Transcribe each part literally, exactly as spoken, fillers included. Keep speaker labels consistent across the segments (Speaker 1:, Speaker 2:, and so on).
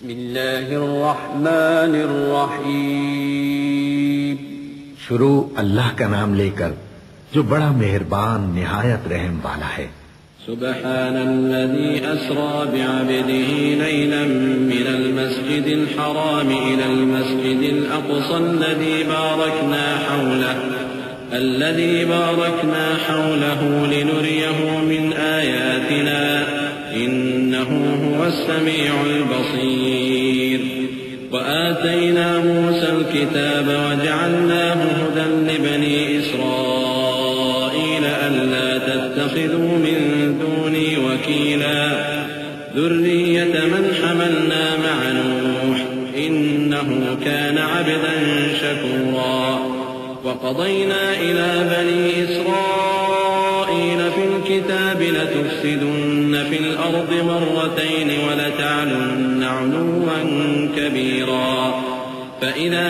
Speaker 1: بسم اللہ الرحمن الرحیم.
Speaker 2: شروع اللہ کا نام لے کر جو بڑا مہربان نہایت رحم والا ہے.
Speaker 1: سبحان الذي أسرى بعبده ليلا من المسجد الحرام إلى المسجد الأقصى الذي باركنا حوله الذي باركنا حوله لنريه من آياتنا إنه هو السميع البصير. وآتينا موسى الكتاب وجعلناه هدى لبني إسرائيل ألا تتخذوا من دوني وكيلا ذرية من حملنا مع نوح إنه كان عبدا شكورا. وقضينا إلى بني إسرائيل في الكتاب لتفسدن في الأرض مرتين ولتعلن علوا كبيرا. فإذا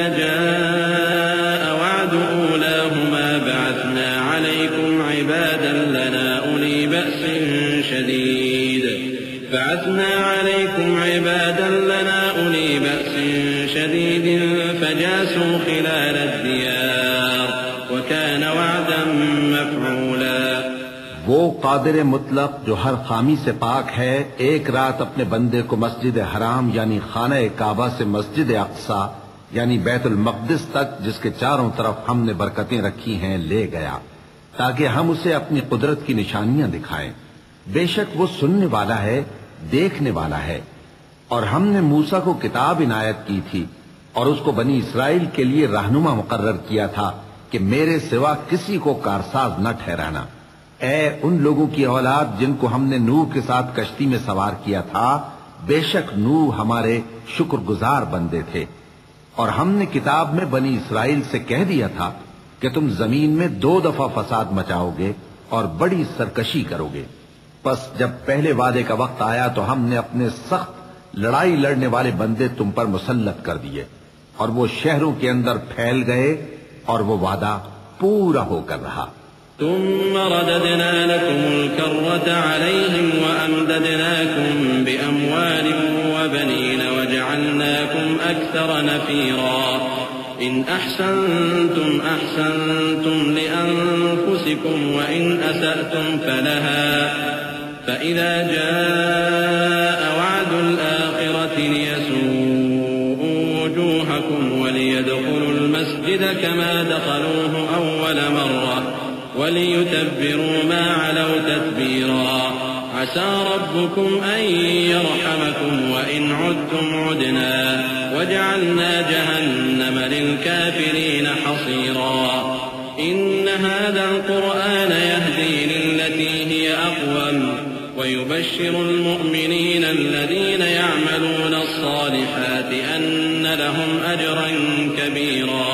Speaker 1: جاء وعد أولاهما بعثنا عليكم عبادا لنا أولي بأس شديد بعثنا عليكم عبادا لنا أولي بأس شديد فجاسوا خلال الديار وكان وعدا مفعولا.
Speaker 2: وہ قادر مطلق جو ہر خامی سے پاک ہے ایک رات اپنے بندے کو مسجد حرام یعنی خانہ کعبہ سے مسجد اقصی یعنی بیت المقدس تک جس کے چاروں طرف ہم نے برکتیں رکھی ہیں لے گیا تاکہ ہم اسے اپنی قدرت کی نشانیاں دکھائیں. بے شک وہ سننے والا ہے دیکھنے والا ہے. اور ہم نے موسیٰ کو کتاب عنایت کی تھی اور اس کو بنی اسرائیل کے لیے رہنما مقرر کیا تھا کہ میرے سوا کسی کو کارساز نہ ٹھہرانا. اے ان لوگوں کی اولاد جن کو ہم نے نوح کے ساتھ کشتی میں سوار کیا تھا بے شک نوح ہمارے شکر گزار بندے تھے. اور ہم نے کتاب میں بنی اسرائیل سے کہہ دیا تھا کہ تم زمین میں دو دفعہ فساد مچاؤ گے اور بڑی سرکشی کرو گے. پس جب پہلے وعدے کا وقت آیا تو ہم نے اپنے سخت لڑائی لڑنے والے بندے تم پر مسلط کر دیے اور وہ شہروں کے اندر پھیل گئے اور وہ وعدہ پورا ہو کر رہا.
Speaker 1: ثم رددنا لكم الكرة عليهم وأمددناكم بأموال وبنين وجعلناكم أكثر نفيرا. إن أحسنتم أحسنتم لأنفسكم وإن أسأتم فلها. فإذا جاء وعد الآخرة ليسوءوا وجوهكم وليدخلوا المسجد كما دخلوه أول مرة وليتبروا ما علوا تتبيرا. عسى ربكم أن يرحمكم وإن عدتم عدنا وجعلنا جهنم للكافرين حصيرا. إن هذا القرآن يهدي للتي هي أقوم ويبشر المؤمنين الذين يعملون الصالحات أن لهم أجرا كبيرا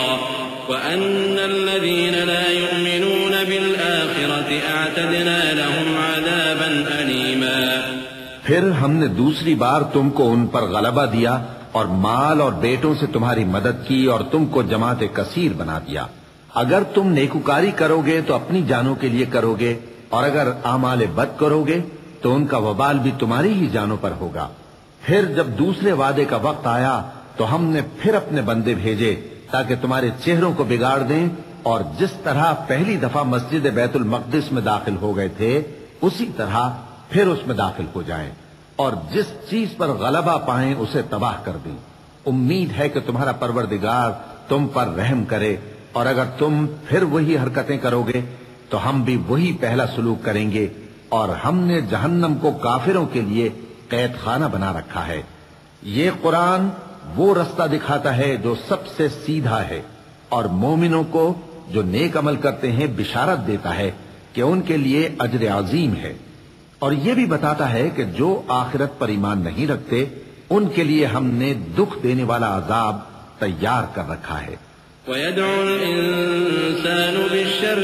Speaker 1: وأن الذين لا يؤمنون بالآخرة أعتدنا لهم عذابا أليما.
Speaker 2: پھر ہم نے دوسری بار تم کو ان پر غلبہ دیا اور مال اور بیٹوں سے تمہاری مدد کی اور تم کو جماعت کثیر بنا دیا. اگر تم نیکوکاری کرو گے تو اپنی جانوں کے لیے کرو گے اور اگر اعمال بد کرو گے تو ان کا وبال بھی تمہاری ہی جانوں پر ہوگا. پھر جب دوسرے وعدے کا وقت آیا تو ہم نے پھر اپنے بندے بھیجے تاکہ تمہارے چہروں کو بگاڑ دیں اور جس طرح پہلی دفعہ مسجد بیت المقدس میں داخل ہو گئے تھے اسی طرح پھر اس میں داخل ہو جائیں اور جس چیز پر غلبہ پائیں اسے تباہ کر دیں. امید ہے کہ تمہارا پروردگار تم پر رحم کرے اور اگر تم پھر وہی حرکتیں کرو گے تو ہم بھی وہی پہلا سلوک کریں گے اور ہم نے جہنم کو کافروں کے لیے قید خانہ بنا رکھا ہے. یہ قرآن وہ رستہ دکھاتا ہے جو سب سے سیدھا ہے اور مومنوں کو جو نیک عمل کرتے ہیں بشارت دیتا ہے کہ ان کے لیے اجر عظیم ہے اور یہ بھی بتاتا ہے کہ جو آخرت پر ایمان نہیں رکھتے ان کے لیے ہم نے دکھ دینے والا عذاب تیار کر رکھا ہے.
Speaker 1: وَيَدْعُ الْإِنسَانُ بِالشَّرِّ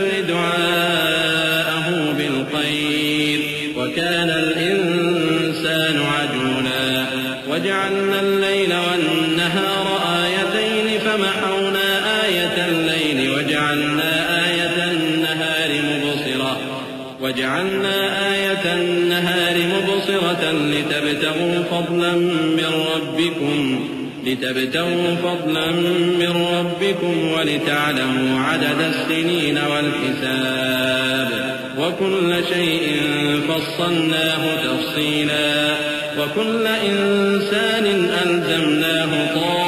Speaker 1: دُعَاءَهُ بِالْخَيْرِ وَكَانَ الْإِنسَانُ عَجُولًا. وَجَعَلْنَا اللَّيْلَ وَالنَّهَارَ آيَتَيْنِ فَمَحَوْنَا آيَةَ اللَّيْلِ وَجَعَلْنَا آيَةَ النَّهَارِ مُبْصِرَةً وَجَعَلْنَا آيَةَ النَّهَارِ مُبْصِرَةً مبصرة لتبتغوا فضلا من ربكم لتبتغوا فضلا من ربكم ولتعلموا عدد السنين والحساب وكل شيء فصلناه تفصيلا وكل إنسان ألزمناه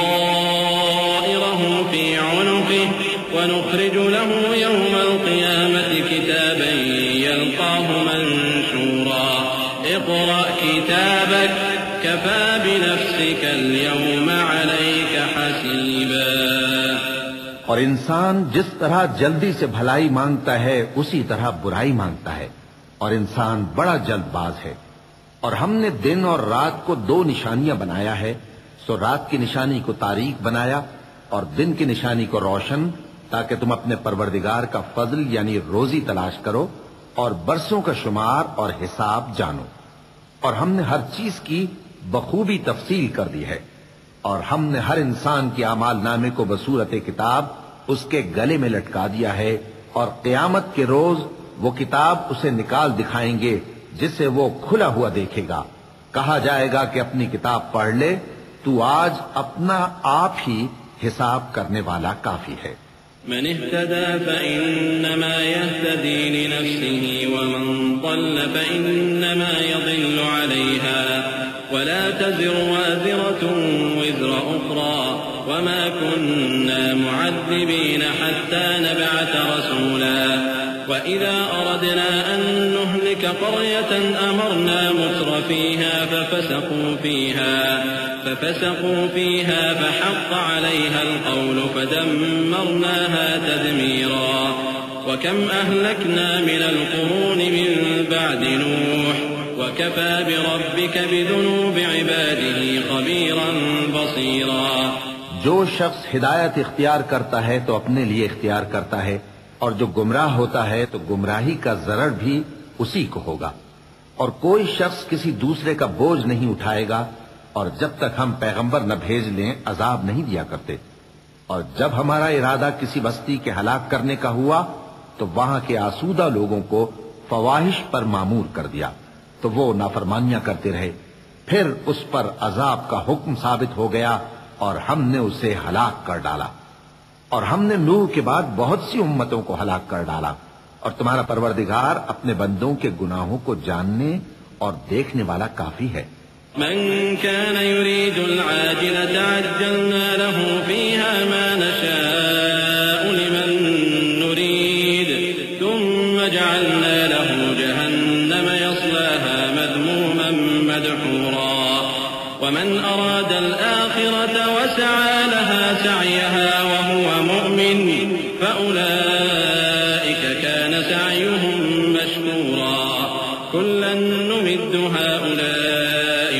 Speaker 1: طائره في عنقه ونخرج له يوم القيامة كتابا يلقاه منشورا اقرأ كتابك كفى بنفسك اليوم عليك حسيبا۔
Speaker 2: اور انسان جس طرح جلدی سے بھلائی مانگتا ہے اسی طرح برائی مانگتا ہے، اور انسان بڑا جلد باز ہے۔ اور ہم نے دن اور رات کو دو نشانیاں بنایا ہے، سو رات کی نشانی کو تاریک بنایا اور دن کی نشانی کو روشن، تاکہ تم اپنے پروردگار کا فضل یعنی روزی تلاش کرو اور برسوں کا شمار اور حساب جانو۔ اور ہم نے ہر چیز کی بخوبی تفصیل کر دی ہے، اور ہم نے ہر انسان کے اعمال نامے کو بصورت کتاب اس کے گلے میں لٹکا دیا ہے، اور قیامت کے روز وہ کتاب اسے نکال دکھائیں گے جسے وہ کھلا ہوا دیکھے گا۔ کہا جائے گا کہ اپنی کتاب پڑھ لے، تو آج اپنا آپ ہی حساب کرنے والا کافی ہے۔
Speaker 1: من اهتدى فإنما يهتدي لنفسه ومن ضل فإنما يضل عليها ولا تزر وازرة وزر أخرى وما كنا معذبين حتى نبعث رسولا وإذا أردنا أن نهلك قرية أمرنا متر فيها ففسقوا فيها ففسقوا فيها فحق عليها القول فدمرناها تدميرا وكم أهلكنا من القرون من بعد نوح وكفى بربك بذنوب عباده خبيرا بصيرا۔
Speaker 2: جو شخص ہدایت اختیار کرتا ہے تو اپنے لیے اختیار کرتا ہے، اور جو گمراہ ہوتا ہے تو گمراہی کا ضرر بھی اسی کو ہوگا، اور کوئی شخص کسی دوسرے کا بوجھ نہیں اٹھائے گا، اور جب تک ہم پیغمبر نہ بھیج لیں عذاب نہیں دیا کرتے۔ اور جب ہمارا ارادہ کسی بستی کے ہلاک کرنے کا ہوا تو وہاں کے آسودہ لوگوں کو فواحش پر معمور کر دیا، تو وہ نافرمانیاں کرتے رہے، پھر اس پر عذاب کا حکم ثابت ہو گیا اور ہم نے اسے ہلاک کر ڈالا۔ اور ہم نے نوح کے بعد بہت سی امتوں کو ہلاک کر ڈالا، اور تمہارا پروردگار اپنے بندوں کے گناہوں کو جاننے اور دیکھنے والا کافی ہے۔
Speaker 1: من كان يريد العاجلة عجلنا له فيها ما نشاء لمن نريد ثم جعلنا له جهنم يصلاها مذموما مدحورا ومن أراد الآخرة وسعى لها سعيها وهو مؤمن فأولئك كان سعيهم مشكورا كلا نمد هؤلاء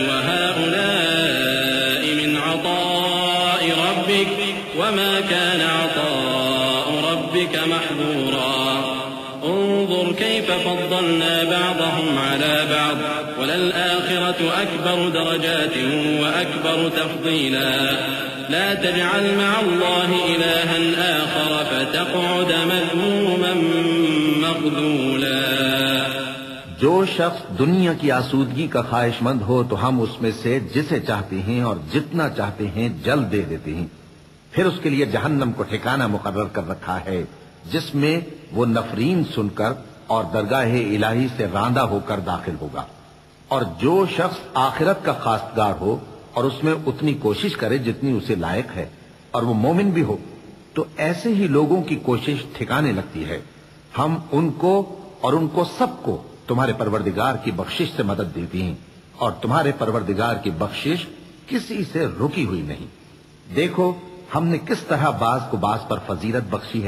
Speaker 1: وهؤلاء من عطاء ربك وما كان عطاء ربك محظورا انظر كيف فضلنا بعضهم على بعض وللآخرة أكبر درجات وأكبر تفضيلا لا تجعل مع الله إلها آخر فتقعد مذموما مخذولا۔
Speaker 2: جو شخص دنیا کی آسودگی کا خواہش مند ہو تو ہم اس میں سے جسے چاہتے ہیں اور جتنا چاہتے ہیں جلد دے دیتے ہیں، پھر اس کے لیے جہنم کو ٹھکانہ مقرر کر رکھا ہے جس میں وہ نفرین سن کر اور درگاہ الہی سے راندہ ہو کر داخل ہوگا۔ اور جو شخص آخرت کا خواستگار ہو اور اس میں اتنی کوشش کرے جتنی اسے لائق ہے اور وہ مومن بھی ہو، تو ایسے ہی لوگوں کی کوشش ٹھکانے لگتی ہے۔ ہم ان کو اور ان کو سب کو تمہارے پروردگار کی بخشش سے مدد دیتی ہیں، اور تمہارے پروردگار کی بخشش کسی سے رکی ہوئی نہیں۔ دیکھو ہم نے کس طرح بعض کو بعض پر فضیلت بخشی ہے۔